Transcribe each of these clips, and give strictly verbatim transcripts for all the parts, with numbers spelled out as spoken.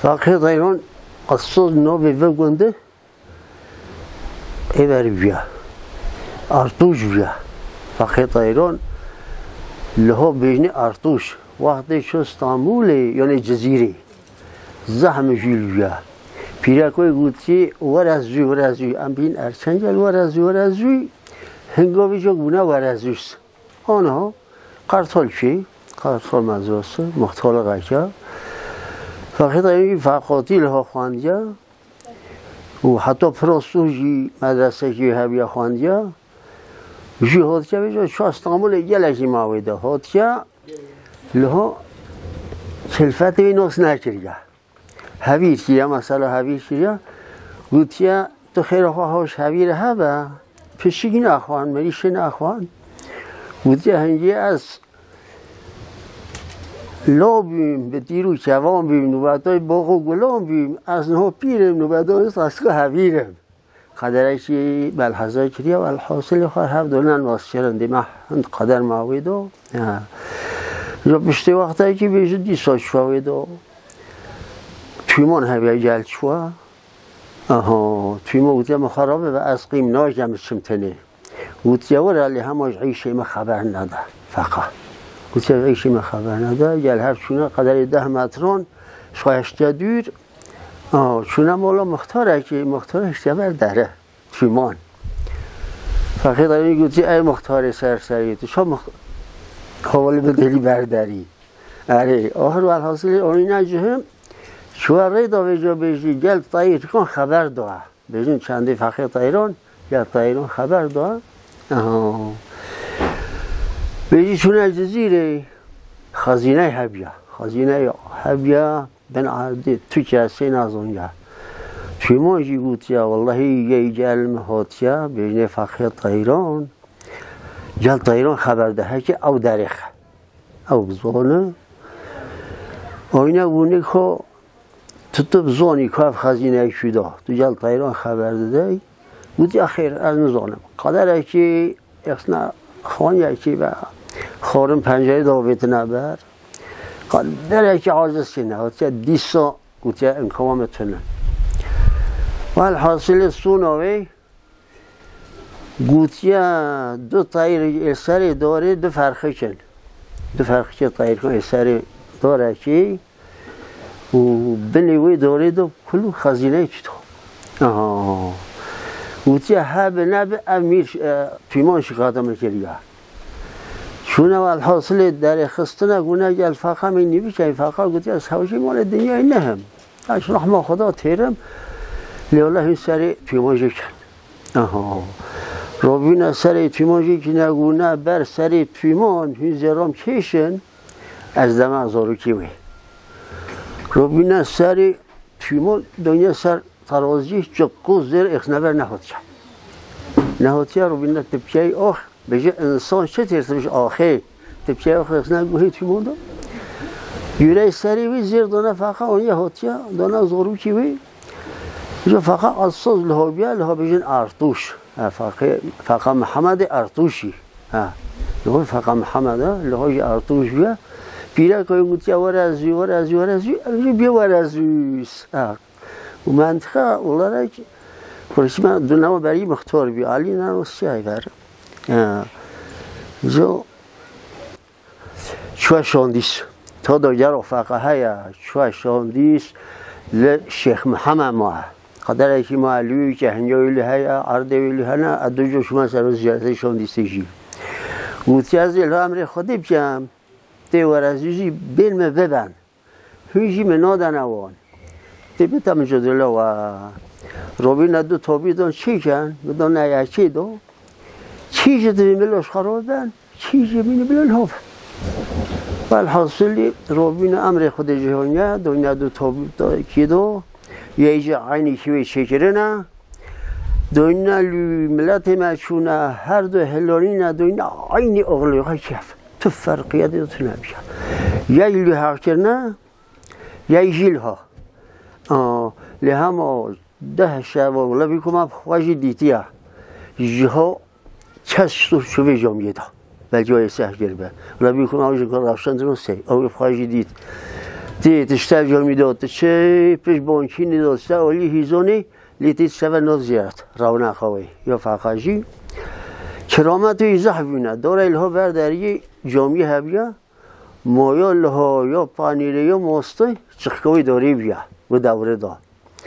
فاقه طيران قصص نو بفقونده ایور بیا ارتوش بیا فاقه طيران لها بيجني ارتوش وقتی شو استانبولی یعنی جزیره زحم جیل بیا پیرکوی گوتی ورزوی ورزوی ام بین ارچنجل ورزوی ورزوی هنگامی جو گونه ورزویست آنها قرطال چی؟ قرطال مدرسه مختال قجا فقط این فقاطی لها خواندیا و حتی پرستوژی مدرسه جی هبیا خواندیا جی هاتیا بیجا شو استانبول گلشی ماویده هاتیا لها کلفت بی ناس نکریا هویر کیا مثلا هویر کیا گوتیا تو خیلی خواهاش هویر هبه پیشگی نخوان مریش نخوان گوتیا هنگی از لا بیم به دیرو جوان بیم نوبتای باغ و گلام بیم از نها پیرم نوبتای ساسکا هویرم قدرشی بلحظه کریا و الحاصل خواه هف دونن واسچرن دیمه هند قدر ماویدو یا بشته وقتی که بیشتر دیسا شویدو تویمان هویه جلد شوا آها تویمان گوتیا مخرابه و از قیم ناجم شمتنه گوتیا ورالی هماش عیشه ما خبر نده فقط گوتیا عیشه ما خبر نده جل هر چونه قدر ده متران شویشتیا دور آه چونه مولا مختاره که مختاره اشتیا برداره تویمان فقط داری گوتیا ای مختاره سرسری تو شما حوالی به دلی برداری اره آخر و الحاصل آنی نجهم شواره دا بجا بجی گل طایر کن خبر داره بجین چنده فقیر طایران گل طایران خبر داره بجی چونه جزیره خزینه هبیا خزینه هبیا بن عرضی تو کسی نازونگه توی ماجی گوتیا والله یه گل مهاتیا بجین فقیر طایران جل طایران خبر ده که او دریخ او بزانه آینه گونه که تو تو بزانی که خزینه شده تو جل طایران خبر ده بودی اخیر از نزانم قدر که اصلا خوان یکی و خارم پنجره داویت نبر قدر که عاجز کنه حتی دیسا گوتی انکام تونه و الحاصل سوناوی گوتیا دو طایر سری داره دو فرقه کن دو فرقه که طایر کن سری داره که و بنوی داره دو کلو خزینه چطور آه گوتیا ها به نب امیر پیمان شکایت میکریا چونه و الحاصل در خستنه گونه گل فقه می نبیشه فقه گوتیا از هوشی مال دنیا نه هم اش رحمه خدا تیرم لیاله این سری پیمان شکن آها روبین سری تویمانجی که نگونه بر سری تویمان هی زیرام کشن از دم ازارو کیوی روبین سری تویمان دنیا سر ترازی چقو زیر اخنبر نهاتیا نهاتیا روبین تبکیه آخ بجه انسان چه ترسمش آخه تبکیه آخ اخنبر تویمان دو یوره سری وی زیر دانه فقط آنیا هاتیا دانه ازارو کیوی جو فقط اساس لهابیا لها بجن ارتوش فقط فقط محمد ارتوشی ها لها فقط محمد لها ارتوش بیا پیرا که میگویی ورزی ورزی ورزی بیا ورزیس و منطقه اولاره که پرسی من دو نوع برای مختار بیا علی نرستی ای بر جو چوه شاندیس تا دیگر فقط هیا چوه شاندیس ل شیخ محمد ما قدر که ما علیوی که هنجایی ها عردوی هنا ادوجو شما سر زیارت شاندیستی گویی از الها امر خودی بچم تی ورزیجی بین ما ببن هیچی منادن اوان تی بتم جدلا و روبین دو تابی دان چی کن بدان نه چی دو چی جدی ملوش خراب بن چی جمینی بلن هاف والحاصلی روبین امر خود جهانیه دنیا دو تابی دا کی دو یه جا عینی کیوی شکرنه دنیا ملت مشونه هر دو هلانی نه دنیا عینی اغلقه کف تو فرقیت دو نمیشه یه جیل حق کرنه یه جیل ها لهم ده شب و لبی کم خواهی دیتیه جها چش تو شوی جامعه دا و جای سه گربه لبی کم آویز کار رفتن درسته آوی خواهی دید تی تشتر جا میداد چه پیش بانکی نداشت اولی هیزونی لیتی سوه نو زیاد رونا خوی یا فقاجی کرامت ایزه بینه داره الها برداری جامی هبیا مایا لها یا پانیره یا ماسته چخکوی داری بیا و دوره دا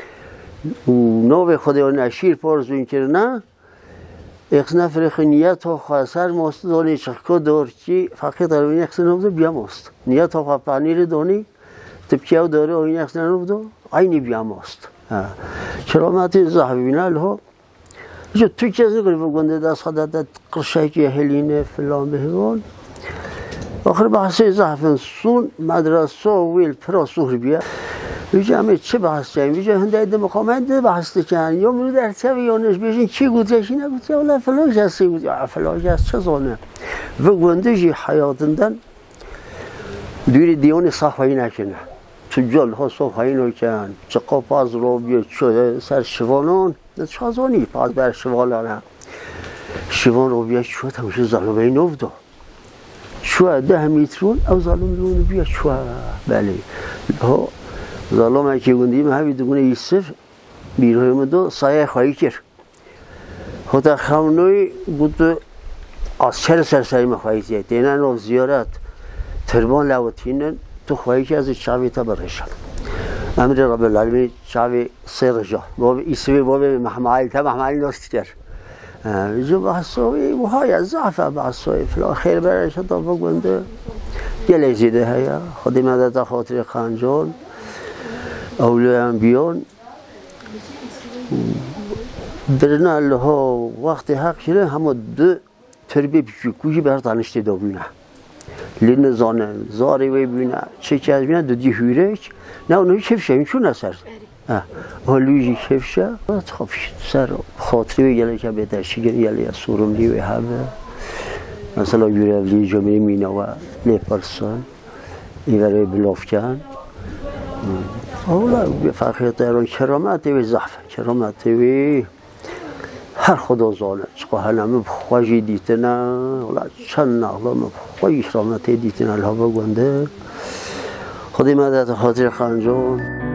نو خدا نشیر پارزون کرده اخس نفرخ نیت ها خواستر ماست دانی چخکو دار چی فقط در این اخس نبوده بیا ماست نیت ها پانیر دانی تبکیو داره و این اخس نبوده عینی بیا ماست کرامت ایزه بینه الها جو توی چیزی کاری بگنده دست خدا قرشای که هلینه فلان بهگان آخر بحثی زحفن سون مدرسه ویل پرا سهر بیا ویجا همه چه بحث چیم ویجا هنده ایده مقام هنده بحث چند یا منو در چه یانش بیشین چی گوته چی نگوته ولی فلان جسته گوته فلان جست چه زانه بگنده جی حیاتندن دوری دیون صحوهی نکنه تجال ها صحوهی نکن چقا پاز رو بیا چه سر شوانان چه زانی پاز بر شوالانه شوان رو بیا چه تمشه ظلمه اینو بدا چه ده میترون او ظلم رو بیا چه بله ها ظلم که گندیم همی دگونه یسف بیروی مدو سایه خواهی کرد خود خونوی بود از چهر سرسری مخواهی زید دینن رو زیارت تربان لوتینن تو خواهی که از چاوی تا برشن امر رب العالمین چاوی سه رجا باب ایسوی باب محمعالی تا محمعالی نست کرد جو بحثوی وهای زعفه بحثوی فلا خیر برش تا بگنده گله زیده هیا خودی مدد خاطر خانجان اولیاء انبیان درنا الله وقت حق شده همه دو تربیه پیشکوشی بر دانشته دو بینه لین زانه زاری وی بینه چه چه از بینه دو دی هیرک نه اونهی کفشه این چون اثر هلویجی کفشه خب سر خاطری و گله که بهتر شگر گله سورم لیوی همه مثلا یورولی جمعه مینه و لیپرسان ایوره بلافکن اولا فقط درون کرامت وی ضعف کرامت وی هر خدا زانه چقدر هنمه بخواهی دیتنه اولا چند نقلام بخواهی کرامت دیتنه الها بگنده خودی مدد خاطر خانجان